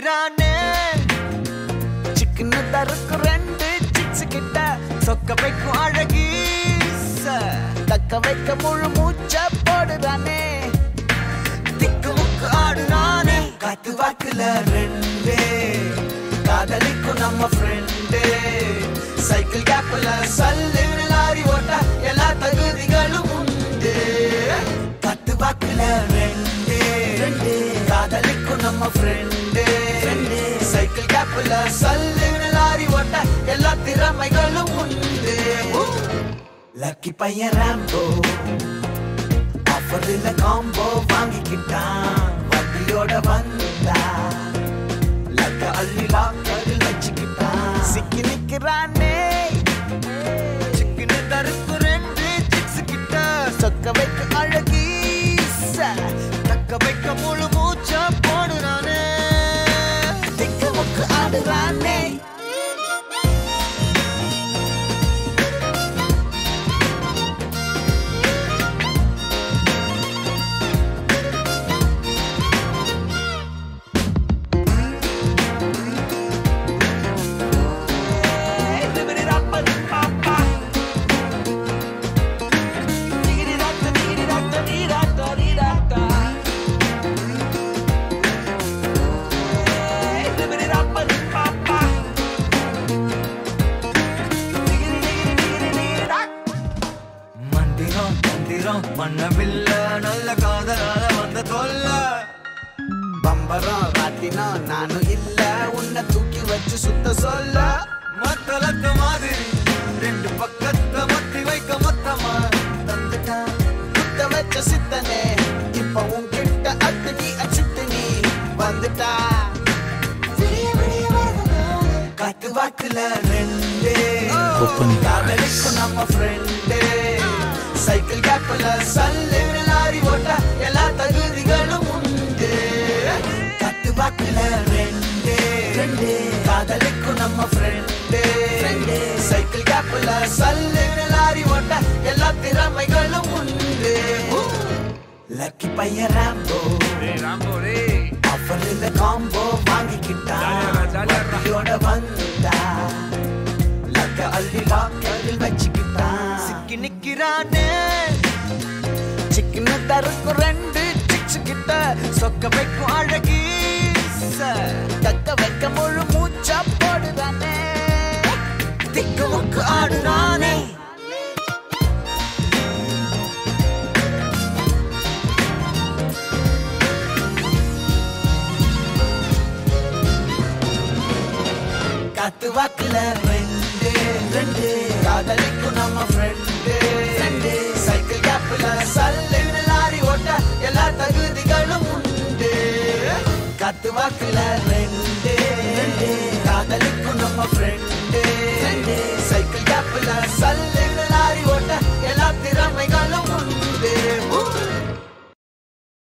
நிக்கிறானே சிக்கன்னு தருக்கு ரெண்டு சிக்ஸ் கிட்ட சொக்க வைக்கும் அழகீச தக்க வைக்க முழு மூச்ச போடுறானே திக்கு முக்கு ஆடுறானே காத்து வாக்குல ரெண்டே காதலிக்கும் நம்ம ஃப்ரெண்டே சைக்கிள் கேப்ல சல்லுன்னு லாரி ஓட்ட எல்லா தகுதிகளும் உண்டு காத்து வாக்குல ரெண்டே காதலிக்கும் நம்ம ஃப்ரெண்டே சைக்கிள் கேப்ல சல்லுன்னு லாரி ஓட்ட எல்லா திறமைகளும் உண்டு லக்கி பையன் ராம்போ ஆஃபர்ல காம்போ வாங்கிக்கிட்டான் வண்டியோட வந்தா லக்க அள்ளி லாக்கரில் வச்சுக்கிட்டான் சிக்கி நிக்கிறானே சிக்கனு தருக்கு ரெண்டு சிக்ஸ் கிட்ட சொக்க வைக்க அழகீச தக்க வைக்க முழு மூச்ச போடுறானே திக்கு முக்கு ஆடுறானே மன்னவில்ல நல்ல காதலால வந்த தொல்ல பம்பரம் ராட்டினா நானும் இல்ல உன்னை தூக்கி வச்சு சுத்த சொல்ல மத்தளத்த மாதிரி ரெண்டு பக்கத்தை மத்தி வைக்க மொத்தமா தந்துட்டா குத்த வச்ச சித்தனே இப்ப உன்கிட்ட அத்து நீ அச்சுட்டு நீ வந்துட்டா காத்து வாக்குல ரெண்டே காதலிக்கும் நம்ம ஃப்ரெண்டே சைக்கிள் கேப்ல சல்லுன்னு லாரி ஓட்ட எல்லா தகுதிகளும் உண்டு கத்து வாக்குல ரெண்டே காதலிக்கும் நம்ம ஃப்ரெண்டே சைக்கிள் கேப்ல சல்லுன்னு லாரி ஓட்ட எல்லா திறமைகளும் உண்டு லக்கி பையன் ராம்போ ஆஃபர்ல காம்போ வாங்கிக்கிட்டான் வண்டியோட வந்தா லக்க அள்ளி லாக்கரில் வச்சுக்கிட்டான் சிக்கி நிக்கிறானே சிக்கன்னு தருக்கு ரெண்டு சிக்ஸ் கிட்ட சொக்க வைக்கும் அழகீச தக்க வைக்க முழு மூச்சா போடுறானே திக்கு முக்கு ஆடுறானே காத்து வாக்குல ரெண்டு காதலிக்கும் நம்ம ஃப்ரெண்டே சைக்கிள் கேப்ல சல்லுன்னு லாரி ஓட்ட எல்லா தகுதிகளும் உண்டு காத்து வாக்குல